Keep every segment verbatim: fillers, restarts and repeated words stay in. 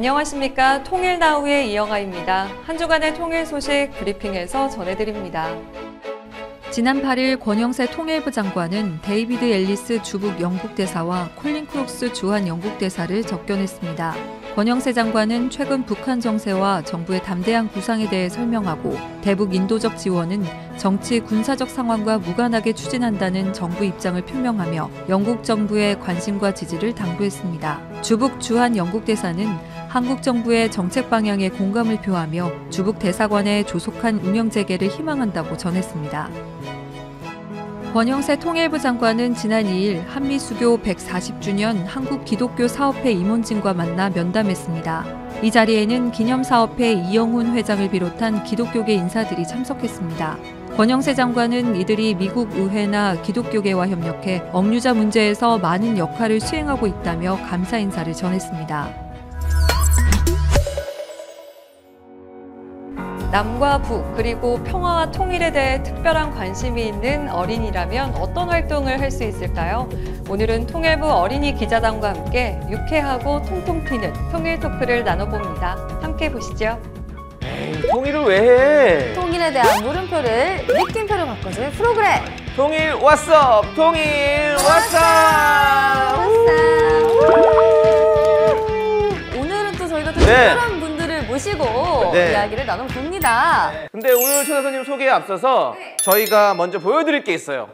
안녕하십니까. 통일나우의 이영아입니다. 한 주간의 통일 소식 브리핑에서 전해드립니다. 지난 팔 일 권영세 통일부 장관은 데이비드 앨리스 주북 영국 대사와 콜린 크룩스 주한 영국 대사를 접견했습니다. 권영세 장관은 최근 북한 정세와 정부의 담대한 구상에 대해 설명하고 대북 인도적 지원은 정치 군사적 상황과 무관하게 추진한다는 정부 입장을 표명하며 영국 정부의 관심과 지지를 당부했습니다. 주북 주한 영국 대사는 한국 정부의 정책 방향에 공감을 표하며 주북 대사관의 조속한 운영 재개를 희망한다고 전했습니다. 권영세 통일부 장관은 지난 이 일 한미수교 백사십 주년 한국기독교사업회 임원진과 만나 면담했습니다. 이 자리에는 기념사업회 이영훈 회장을 비롯한 기독교계 인사들이 참석했습니다. 권영세 장관은 이들이 미국 의회나 기독교계와 협력해 억류자 문제에서 많은 역할을 수행하고 있다며 감사 인사를 전했습니다. 남과 북, 그리고 평화와 통일에 대해 특별한 관심이 있는 어린이라면 어떤 활동을 할 수 있을까요? 오늘은 통일부 어린이 기자단과 함께 유쾌하고 통통 튀는 통일 토크를 나눠봅니다. 함께 보시죠. 에이, 통일을 왜 해? 통일에 대한 물음표를 느낌표로 바꿔줄 프로그램. 통일 왓썹! 통일 왓썹! 오늘은 또 저희가 또 네. 특별한 분들을 모시고 네. 이야기를 나눠봅니다. 네. 근데 오늘 초대 손님 소개에 앞서서 저희가 먼저 보여드릴 게 있어요.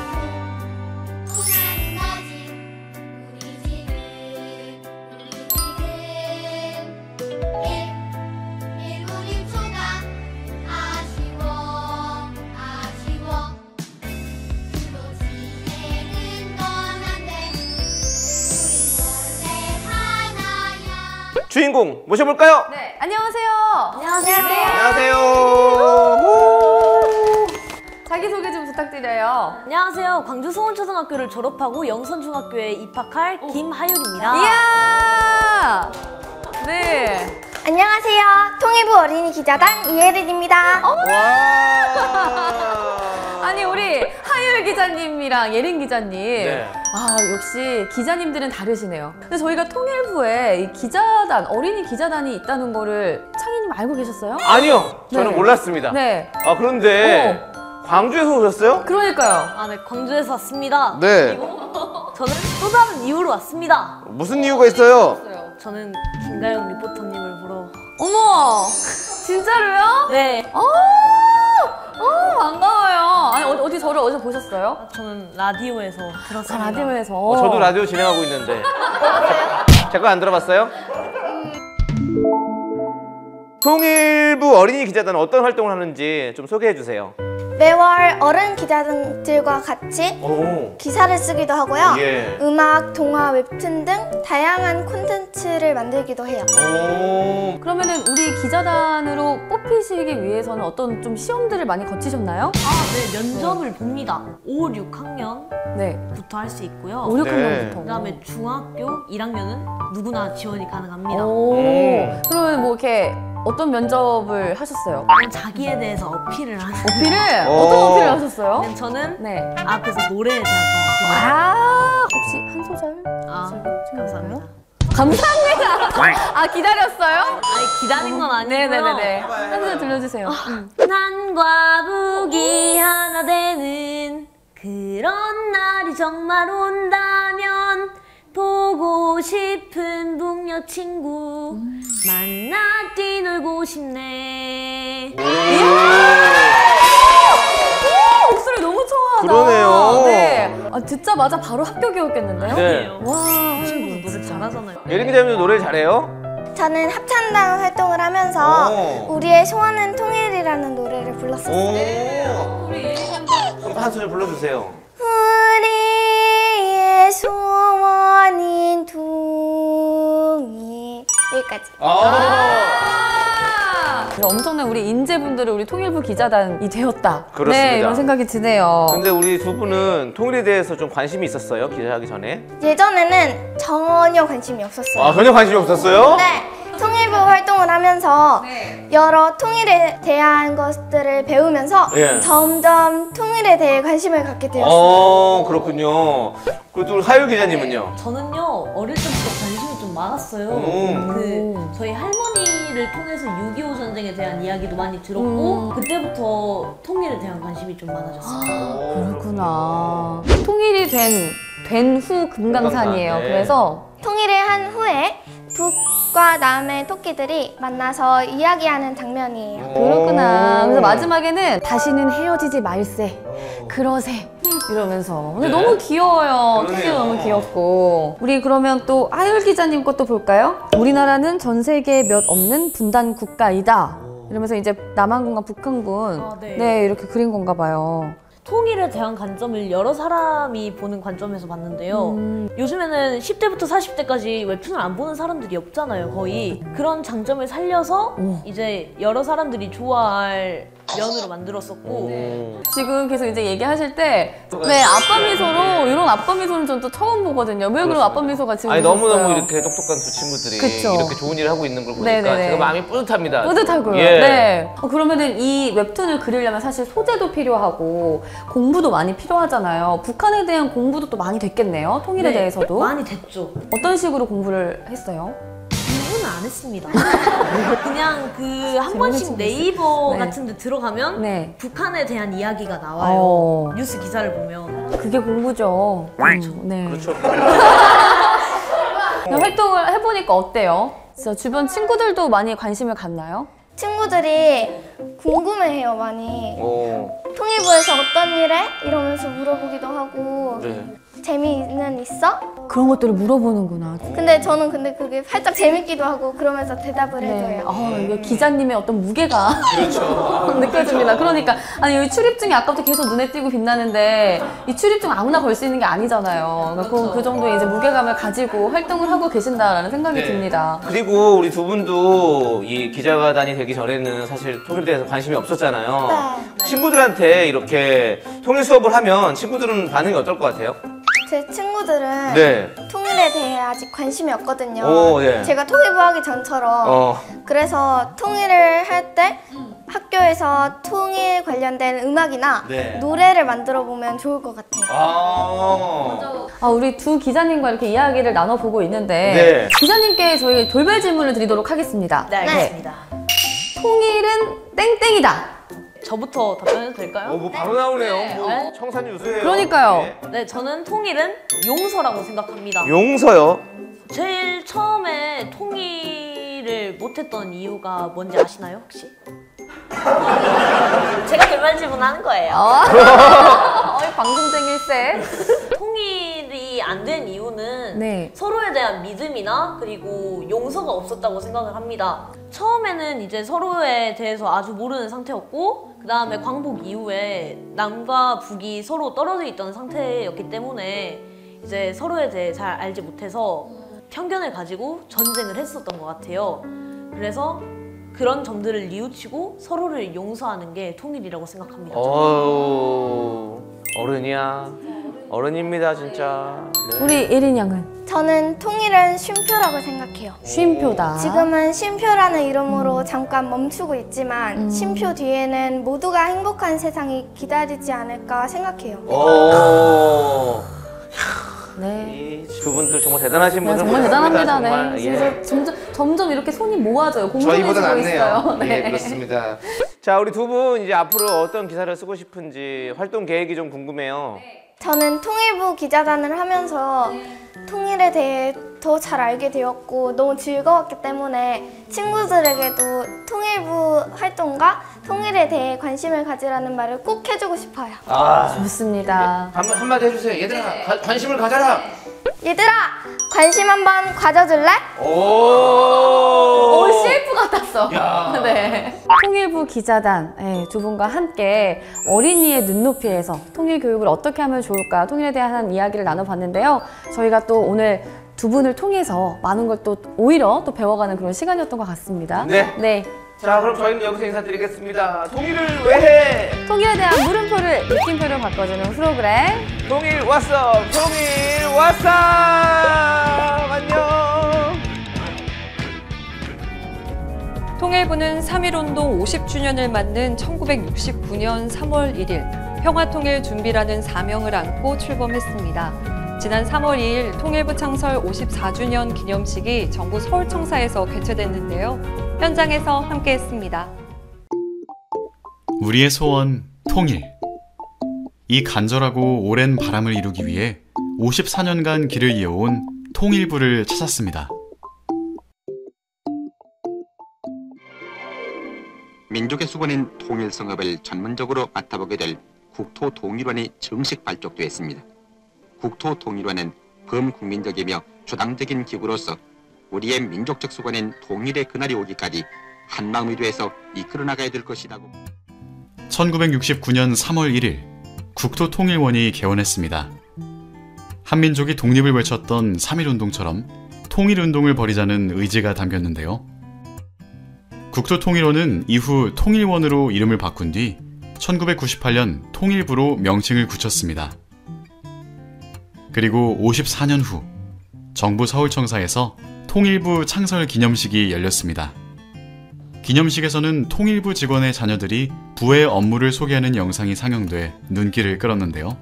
주인공 모셔볼까요? 네, 안녕하세요. 안녕하세요. 안녕하세요. 자기소개 좀 부탁드려요. 안녕하세요. 광주 소원초등학교를 졸업하고 영선중학교에 입학할 오. 김하율입니다. 이야! 네. 안녕하세요. 통일부 어린이 기자단 이예린입니다. 아니 우리 하율 기자님이랑 예린 기자님, 네. 아 역시 기자님들은 다르시네요. 근데 저희가 통일부에 이 기자단, 어린이 기자단이 있다는 거를 창희님 알고 계셨어요? 아니요, 저는 네. 몰랐습니다. 네. 아 그런데 광주에서 오셨어요? 그러니까요. 아, 네, 광주에서 왔습니다. 네. 저는 또 다른 이유로 왔습니다. 무슨 이유가 있어요? 저는 김가영 리포터님을 보러. 어머! 진짜로요? 네. 어, 어 반가워요. 아니 어디, 어디 저를 어디서 보셨어요? 아, 저는 라디오에서 들었습니다. 아, 라디오에서. 어, 저도 라디오 진행하고 있는데. 제 거 안 들어봤어요? 통일부 어린이 기자단은 어떤 활동을 하는지 좀 소개해 주세요. 매월 어른 기자들과 같이 오. 기사를 쓰기도 하고요. 예. 음악, 동화, 웹툰 등 다양한 콘텐츠를 만들기도 해요. 오. 그러면은 우리 기자단으로 뽑히시기 위해서는 어떤 좀 시험들을 많이 거치셨나요? 아, 네, 면접을 봅니다. 오, 육 학년부터 네. 할 수 있고요. 오, 육 네. 학년부터. 그다음에 중학교 일 학년은 누구나 지원이 가능합니다. 오. 음. 그러면 뭐 이렇게 어떤 면접을 하셨어요? 그냥 자기에 대해서 어필을 하는. 어필을? 오. 어떤 어필을 하셨어요? 그냥 저는 네. 앞에서 노래에 대한 좀 어필을. 아, 혹시 한 소절? 아, 감사합니다. 감사합니다. 아, 기다렸어요? 아니, 기다린 건 아니고요. 네네네네. 한 소절 들려주세요. 음. 난과 북이 하나 되는 그런 날이 정말 온다면 보고 싶은 북녀 친구 만나 뛰놀고 싶네. 목소리 너무 좋아하다. 그러네요. 네. 아, 듣자마자 바로 합격이었겠는데요? 네. 와, 친구 노래 잘하잖아요. 예린 기자님도 노래 잘해요? 저는 합창단 활동을 하면서 오. 우리의 소원은 통일이라는 노래를 불렀었어요. 오. 그럼 한 소절 불러주세요. 우리의 소원인 통일. 여기까지. 아. 엄청난 우리 인재분들을 우리 통일부 기자단이 되었다. 그렇습니다. 네, 이런 생각이 드네요. 근데 우리 두 분은 통일에 대해서 좀 관심이 있었어요? 기자하기 전에? 예전에는 전혀 관심이 없었어요. 아, 전혀 관심이 없었어요? 네. 통일부 활동을 하면서 여러 통일에 대한 것들을 배우면서 예. 점점 통일에 대해 관심을 갖게 되었어요. 어, 그렇군요. 그리고 또 하율 기자님은요? 저는요 어릴 때부터 관심이 좀 좀 많았어요. 오. 그 저희 할머니를 통해서 육이오 전쟁에 대한 이야기도 많이 들었고 음. 그때부터 통일에 대한 관심이 좀 많아졌어요. 그렇구나. 통일이 된, 된 후 금강산이에요. 금강산, 네. 그래서 통일을 한 후에 북과 남의 토끼들이 만나서 이야기하는 장면이에요. 그렇구나. 오. 그래서 마지막에는 다시는 헤어지지 말세. 그러세. 이러면서. 근데 네. 너무 귀여워요. 그러네요. 토끼도 너무 귀엽고. 우리 그러면 또 하율 기자님 것도 볼까요? 우리나라는 전 세계에 몇 없는 분단 국가이다. 이러면서 이제 남한군과 북한군. 아, 네. 네, 이렇게 그린 건가 봐요. 통일에 대한 관점을 여러 사람이 보는 관점에서 봤는데요. 음. 요즘에는 십 대부터 사십 대까지 웹툰을 안 보는 사람들이 없잖아요, 거의. 그런 장점을 살려서 오. 이제 여러 사람들이 좋아할 면으로 만들었었고 오. 지금 계속 이제 얘기하실 때, 네, 아빠 미소로, 이런 아빠 미소는 전 또 처음 보거든요. 왜 그럼 아빠 미소가 지금 아니 있었어요? 너무너무 이렇게 똑똑한 두 친구들이 그쵸. 이렇게 좋은 일을 하고 있는 걸 보니까 네네네. 제가 마음이 뿌듯합니다. 뿌듯하고요. 예. 네. 어, 그러면은 이 웹툰을 그리려면 사실 소재도 필요하고 공부도 많이 필요하잖아요. 북한에 대한 공부도 또 많이 됐겠네요. 통일에 네, 대해서도. 많이 됐죠. 어떤 식으로 공부를 했어요? 공부는 안 했습니다. 그냥 그 한 번씩 재밌는 네이버 네. 같은 데 들어가면 네. 북한에 대한 이야기가 나와요. 어. 뉴스 기사를 보면. 그게 공부죠. 음, 네. 그렇죠. 활동을 해보니까 어때요? 진짜 주변 친구들도 많이 관심을 갖나요? 친구들이 궁금해해요, 많이. 오. 통일부에서 어떤 일해? 이러면서 물어보기도 하고 네. 재미는 있어? 그런 것들을 물어보는구나. 근데 저는 근데 그게 살짝 재밌기도 하고 그러면서 대답을 네. 해줘요. 아, 이게 기자님의 어떤 무게가 그렇죠. 느껴집니다. 그러니까 아니 여기 출입증이 아까부터 계속 눈에 띄고 빛나는데 이 출입증 아무나 걸 수 있는 게 아니잖아요. 그러니까 그, 그 정도의 이제 무게감을 가지고 활동을 하고 계신다라는 생각이 네. 듭니다. 그리고 우리 두 분도 이 기자가단이 되기 전에는 사실 통일에 대해서 관심이 없었잖아요. 네. 친구들한테 이렇게 통일 수업을 하면 친구들은 반응이 어떨 것 같아요? 제 친구들은 네. 통일에 대해 아직 관심이 없거든요. 오, 예. 제가 통일부 하기 전처럼. 어. 그래서 통일을 할 때 학교에서 통일 관련된 음악이나 네. 노래를 만들어 보면 좋을 것 같아요. 아. 아, 우리 두 기자님과 이렇게 이야기를 나눠보고 있는데 네. 기자님께 저희 돌발 질문을 드리도록 하겠습니다. 네, 알겠습니다. 통일은 땡땡이다. 저부터 답변해도 될까요? 어, 뭐 바로 나오네요. 네. 뭐 어? 청산 유수예요. 그러니까요. 네. 네, 저는 통일은 용서라고 생각합니다. 용서요. 제일 처음에 통일을 못했던 이유가 뭔지 아시나요, 혹시? 제가 돌발 질문하는 거예요. 어, 방송쟁일세. 통일이 안 된 이유는 네. 서로에 대한 믿음이나 그리고 용서가 없었다고 생각을 합니다. 처음에는 이제 서로에 대해서 아주 모르는 상태였고 그 다음에 광복 이후에 남과 북이 서로 떨어져 있던 상태였기 때문에 이제 서로에 대해 잘 알지 못해서 편견을 가지고 전쟁을 했었던 것 같아요. 그래서 그런 점들을 뉘우치고 서로를 용서하는 게 통일이라고 생각합니다. 어우, 어른이야. 어른입니다, 진짜. 네. 우리 예린 양은 저는 통일은 쉼표라고 생각해요. 쉼표다. 지금은 쉼표라는 이름으로 잠깐 멈추고 있지만 음. 쉼표 뒤에는 모두가 행복한 세상이 기다리지 않을까 생각해요. 오. 네. 이 두 분들 정말 대단하신 네, 분들 정말 대단합니다. 네. 정말, 예. 진짜 점점, 점점 이렇게 손이 모아져요. 저희보다 공존해지고 낫네요. 있어요. 네, 그렇습니다. 자, 우리 두 분 이제 앞으로 어떤 기사를 쓰고 싶은지 활동 계획이 좀 궁금해요. 저는 통일부 기자단을 하면서 통일에 대해 더 잘 알게 되었고 너무 즐거웠기 때문에 친구들에게도 통일부 활동과 통일에 대해 관심을 가지라는 말을 꼭 해주고 싶어요. 아, 좋습니다. 한, 한마디 해주세요. 얘들아, 가- 관심을 가져라. 얘들아! 관심 한번 가져줄래? 오. 오, 씨에프 같았어. 야. 네. 통일부 기자단 네, 두 분과 함께 어린이의 눈높이에서 통일 교육을 어떻게 하면 좋을까 통일에 대한 이야기를 나눠봤는데요. 저희가 또 오늘 두 분을 통해서 많은 걸 또 오히려 또 배워가는 그런 시간이었던 것 같습니다. 네. 네. 자, 그럼 저희는 여기서 인사드리겠습니다. 통일을 왜 해? 통일에 대한 물음표를 느낌표로 바꿔주는 프로그램. 통일 왔어. 통일 왔어. 안녕. 통일부는 삼일운동 오십 주년을 맞는 천구백육십구 년 삼월 일일 평화통일 준비라는 사명을 안고 출범했습니다. 지난 삼월 이일 통일부 창설 오십사 주년 기념식이 정부 서울청사에서 개최됐는데요. 현장에서 함께했습니다. 우리의 소원, 통일. 이 간절하고 오랜 바람을 이루기 위해 오십사 년간 길을 이어온 통일부를 찾았습니다. 민족의 수건인 통일성업을 전문적으로 맡아보게 될 국토통일원이 정식 발족되었습니다. 국토통일원은 범국민적이며 주당적인 기구로서 우리의 민족적 수건인 통일의 그날이 오기까지 한마음 의도해서 이끌어 나가야 될 것이라고. 천구백육십구 년 삼월 일일 국토통일원이 개원했습니다. 한민족이 독립을 외쳤던 삼일운동처럼 통일운동을 벌이자는 의지가 담겼는데요. 국토통일원은 이후 통일원으로 이름을 바꾼 뒤 천구백구십팔 년 통일부로 명칭을 굳혔습니다. 그리고 오십사 년 후 정부 서울청사에서 통일부 창설 기념식이 열렸습니다. 기념식에서는 통일부 직원의 자녀들이 부의 업무를 소개하는 영상이 상영돼 눈길을 끌었는데요.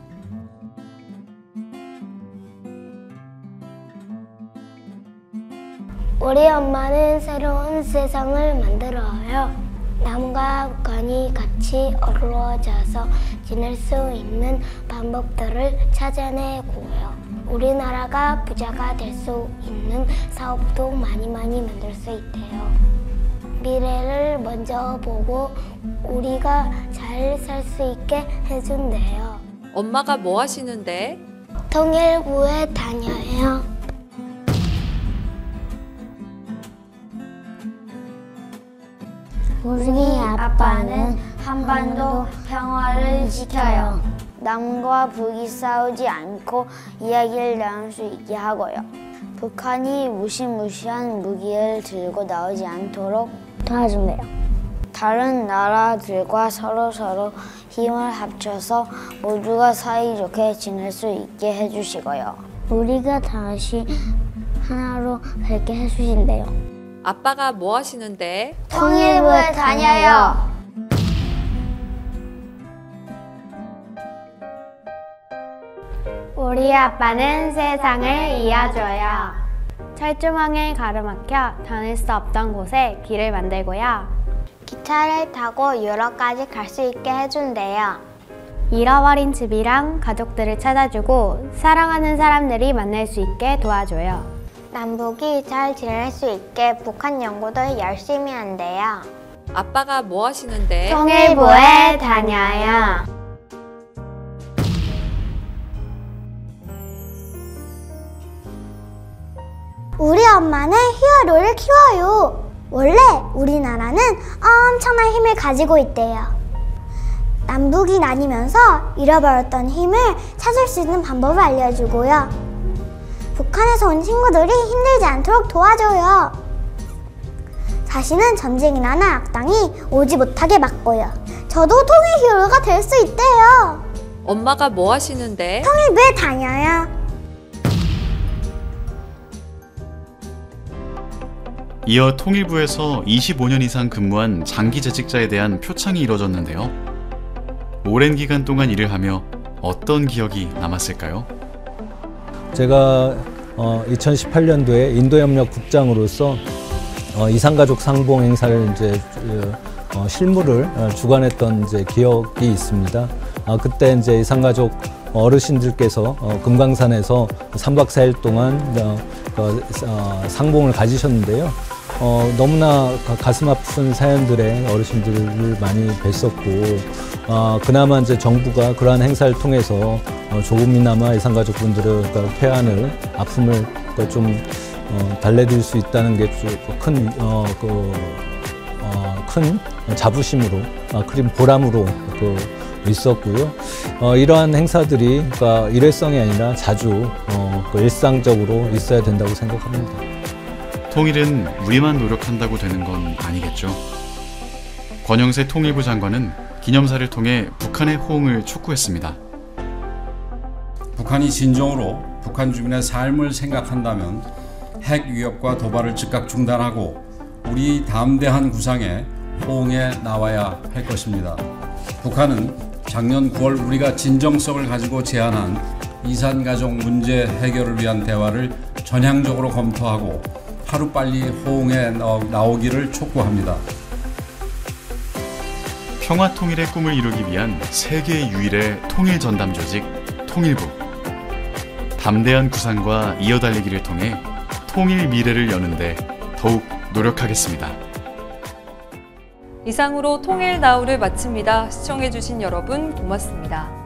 우리 엄마는 새로운 세상을 만들어요. 남과 북한이 같이 어우러져서 지낼 수 있는 방법들을 찾아내고요. 우리나라가 부자가 될 수 있는 사업도 많이 많이 만들 수 있대요. 미래를 먼저 보고 우리가 잘 살 수 있게 해준대요. 엄마가 뭐 하시는데? 통일부에 다녀요. 우리 아빠는 한반도 평화를 지켜요. 남과 북이 싸우지 않고 이야기를 나눌 수 있게 하고요. 북한이 무시무시한 무기를 들고 나오지 않도록 도와준대요. 다른 나라들과 서로서로 힘을 합쳐서 모두가 사이좋게 지낼 수 있게 해주시고요. 우리가 다시 하나로 뵙게 해주신대요. 아빠가 뭐 하시는데? 통일부에 다녀요. 우리 아빠는 세상을 이어줘요. 철조망에 가로막혀 다닐 수 없던 곳에 길을 만들고요. 기차를 타고 유럽까지 갈 수 있게 해준대요. 잃어버린 집이랑 가족들을 찾아주고 사랑하는 사람들이 만날 수 있게 도와줘요. 남북이 잘 지낼 수 있게 북한 연구도 열심히 한대요. 아빠가 뭐 하시는데? 통일부에 다녀요. 우리 엄마는 히어로를 키워요. 원래 우리나라는 엄청난 힘을 가지고 있대요. 남북이 나뉘면서 잃어버렸던 힘을 찾을 수 있는 방법을 알려주고요. 북한에서 온 친구들이 힘들지 않도록 도와줘요. 다시는 전쟁이나 악당이 오지 못하게 막고요. 저도 통일 히어로가 될 수 있대요. 엄마가 뭐 하시는데? 통일부에 다녀요. 이어 통일부에서 이십오 년 이상 근무한 장기 재직자에 대한 표창이 이뤄졌는데요. 오랜 기간 동안 일을 하며 어떤 기억이 남았을까요? 제가 어, 이천십팔 년도에 인도협력 국장으로서 어, 이산가족 상봉 행사를 이제 어, 실무를 어, 주관했던 이제 기억이 있습니다. 어, 그때 이제 이산가족 어르신들께서 어, 금강산에서 삼 박 사 일 동안 어, 어, 상봉을 가지셨는데요. 어, 너무나 가슴 아픈 사연들의 어르신들을 많이 뵀었고, 어, 그나마 이제 정부가 그러한 행사를 통해서 어, 조금이나마 이산가족분들의 그 폐안을, 아픔을 좀 어, 달래드릴 수 있다는 게 큰 어, 그, 어, 큰 자부심으로, 어, 그림 보람으로 그, 있었고요. 어, 이러한 행사들이 그러니까 일회성이 아니라 자주 어, 그 일상적으로 있어야 된다고 생각합니다. 통일은 우리만 노력한다고 되는 건 아니겠죠. 권영세 통일부 장관은 기념사를 통해 북한의 호응을 촉구했습니다. 북한이 진정으로 북한 주민의 삶을 생각한다면 핵 위협과 도발을 즉각 중단하고 우리 담대한 구상에 호응해 나와야 할 것입니다. 북한은 작년 구월 우리가 진정성을 가지고 제안한 이산가족 문제 해결을 위한 대화를 전향적으로 검토하고 하루빨리 호응에 나오기를 촉구합니다. 평화통일의 꿈을 이루기 위한 세계 유일의 통일전담 조직 통일부. 담대한 구상과 이어달리기를 통해 통일 미래를 여는데 더욱 노력하겠습니다. 이상으로 통일나우를 마칩니다. 시청해주신 여러분 고맙습니다.